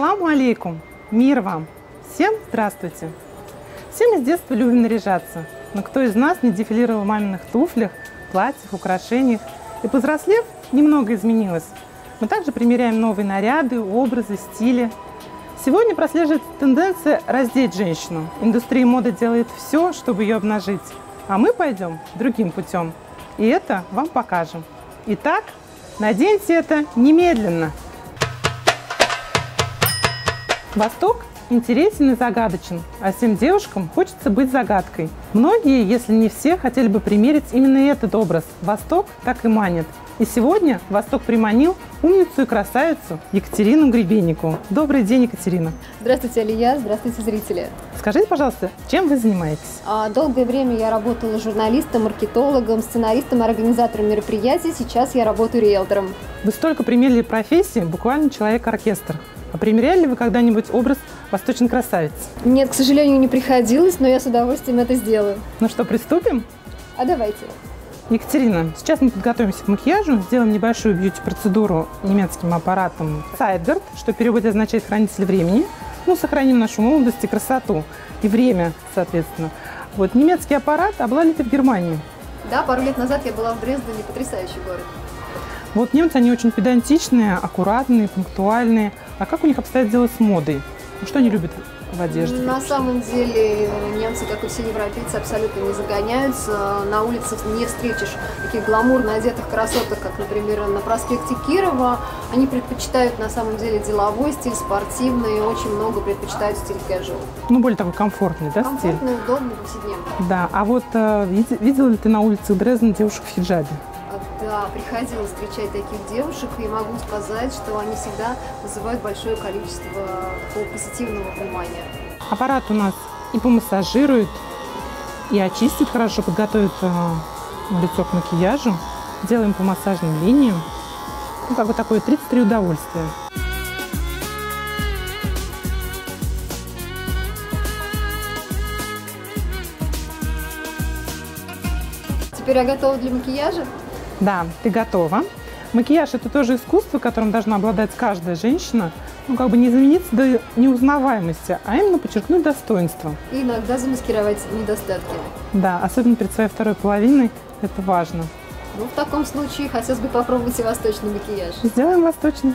Ассаламу алейкум! Мир вам! Всем здравствуйте! Все мы с детства любим наряжаться, но кто из нас не дефилировал в маминых туфлях, платьях, украшениях? И повзрослев, немного изменилось. Мы также примеряем новые наряды, образы, стили. Сегодня прослеживается тенденция раздеть женщину. Индустрия моды делает все, чтобы ее обнажить. А мы пойдем другим путем. И это вам покажем. Итак, наденьте это немедленно. Восток интересен и загадочен, а всем девушкам хочется быть загадкой. Многие, если не все, хотели бы примерить именно этот образ. Восток так и манит. И сегодня Восток приманил умницу и красавицу Екатерину Гребенникову. Добрый день, Екатерина. Здравствуйте, Алия. Здравствуйте, зрители. Скажите, пожалуйста, чем вы занимаетесь? Долгое время я работала журналистом, маркетологом, сценаристом и организатором мероприятий. Сейчас я работаю риэлтором. Вы столько примерили профессии, буквально человек-оркестр. А примеряли ли вы когда-нибудь образ восточной красавицы? Нет, к сожалению, не приходилось, но я с удовольствием это сделаю. Ну что, приступим? А давайте. Екатерина, сейчас мы подготовимся к макияжу, сделаем небольшую бьюти-процедуру немецким аппаратом Zeitguard, что в переводе означает «хранитель времени». Ну, сохраним нашу молодость и красоту, и время, соответственно. Вот, немецкий аппарат обладает в Германии. Да, пару лет назад я была в Дрездене, потрясающий город. Вот немцы, они очень педантичные, аккуратные, пунктуальные. А как у них обстоят дела с модой? Что они любят в одежде? На самом деле немцы, как и все европейцы, абсолютно не загоняются. На улице не встретишь таких гламурно одетых красоток, как, например, на проспекте Кирова. Они предпочитают на самом деле деловой стиль, спортивный, и очень много предпочитают стиль casual. Ну, более такой комфортный, да, стиль? Комфортный, удобный, повседневный. Да, а вот видела ли ты на улице Дрездена девушек в хиджабе? Да, приходилось встречать таких девушек, и могу сказать, что они всегда вызывают большое количество такого позитивного внимания. Аппарат у нас и помассажирует, и очистит хорошо, подготовит лицо к макияжу. Делаем по массажным линиям. Ну, как бы такое 33 удовольствия. Теперь я готова для макияжа? Да, ты готова. Макияж – это тоже искусство, которым должна обладать каждая женщина. Ну, как бы не замениться до неузнаваемости, а именно подчеркнуть достоинство. И иногда замаскировать недостатки. Да, особенно перед своей второй половиной это важно. Ну, в таком случае хотелось бы попробовать и восточный макияж. Сделаем восточный.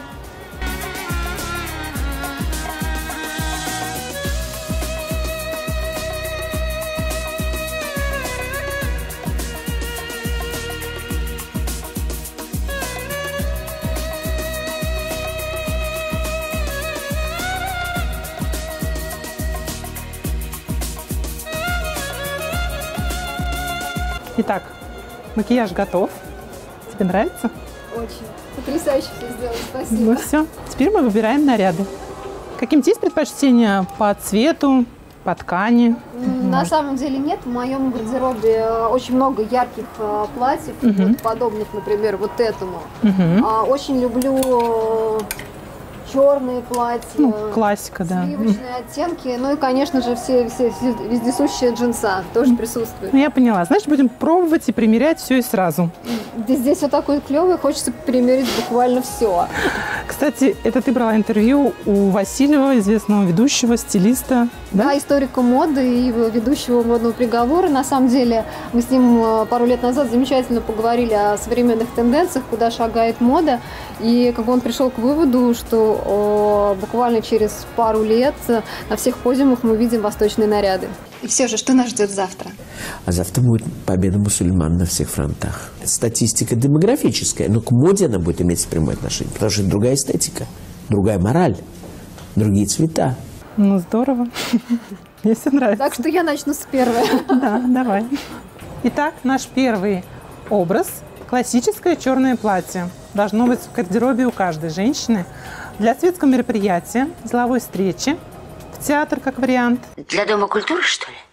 Итак, макияж готов. Тебе нравится? Очень. Потрясающе все сделали, спасибо. Ну все, теперь мы выбираем наряды. Каким-то есть предпочтения по цвету, по ткани? На самом деле нет. В моем гардеробе очень много ярких платьев, вот подобных, например, вот этому. Очень люблю черные платья, ну, классика, да. Сливочные оттенки, ну и, конечно же, все вездесущие джинса тоже присутствуют. Ну, я поняла. Значит, будем пробовать и примерять все и сразу. Здесь вот такой клевый, хочется примерить буквально все. Кстати, это ты брала интервью у Васильева, известного ведущего, стилиста, да? Да, историка моды и ведущего модного приговора. На самом деле, мы с ним пару лет назад замечательно поговорили о современных тенденциях, куда шагает мода. И как бы он пришел к выводу, что буквально через пару лет на всех подиумах мы видим восточные наряды. И все же, что нас ждет завтра? А завтра будет победа мусульман на всех фронтах. Статистика демографическая, но к моде она будет иметь прямое отношение, потому что это другая эстетика, другая мораль, другие цвета. Ну, здорово. Мне все нравится. Так что я начну с первой. Да, давай. Итак, наш первый образ – классическое черное платье. Должно быть в гардеробе у каждой женщины. Для светского мероприятия, деловой встречи, в театр как вариант. Для Дома культуры, что ли?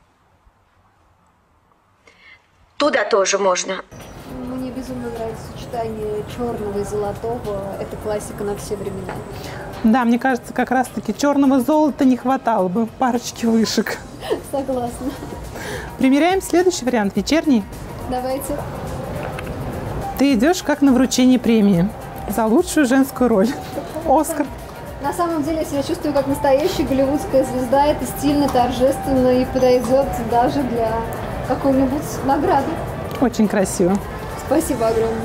Туда тоже можно. Мне безумно нравится сочетание черного и золотого. Это классика на все времена. Да, мне кажется, как раз-таки черного золота не хватало бы, парочки вышек. Согласна. Примеряем следующий вариант, вечерний. Давайте. Ты идешь как на вручение премии за лучшую женскую роль. Оскар. На самом деле я себя чувствую как настоящая голливудская звезда. Это стильно, торжественно и подойдет даже для какой-нибудь награды. Очень красиво. Спасибо огромное.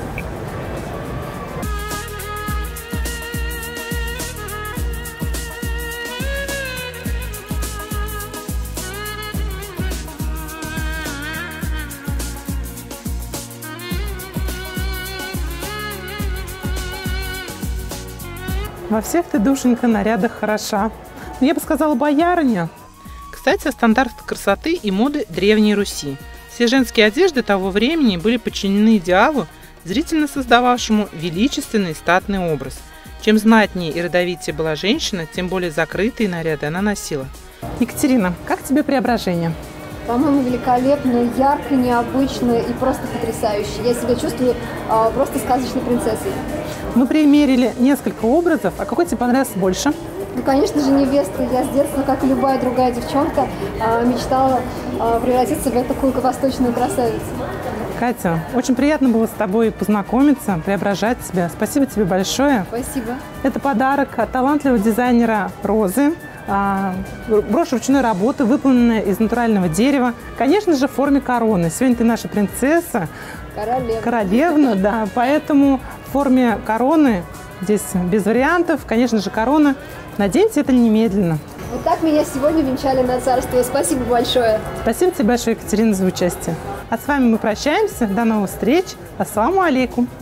Во всех ты, душенька, нарядах хороша. Я бы сказала, боярыня. Кстати, о стандартах красоты и моды Древней Руси. Все женские одежды того времени были подчинены идеалу, зрительно создававшему величественный статный образ. Чем знатнее и родовитее была женщина, тем более закрытые наряды она носила. Екатерина, как тебе преображение? По-моему, великолепно, ярко, необычно и просто потрясающе. Я себя чувствую просто сказочной принцессой. Мы примерили несколько образов. А какой тебе понравился больше? Ну, конечно же, невеста. Я с детства, как и любая другая девчонка, мечтала превратиться в такую восточную красавицу. Катя, очень приятно было с тобой познакомиться, преображать себя. Спасибо тебе большое. Спасибо. Это подарок от талантливого дизайнера Розы. Брошь ручной работы, выполненная из натурального дерева. Конечно же, в форме короны. Сегодня ты наша принцесса. Королевна, да. Поэтому в форме короны здесь без вариантов. Конечно же, корона. Наденьте это немедленно. Вот так меня сегодня венчали на царство. Спасибо большое. Спасибо тебе большое, Екатерина, за участие. А с вами мы прощаемся. До новых встреч. Ассаламу алейкум.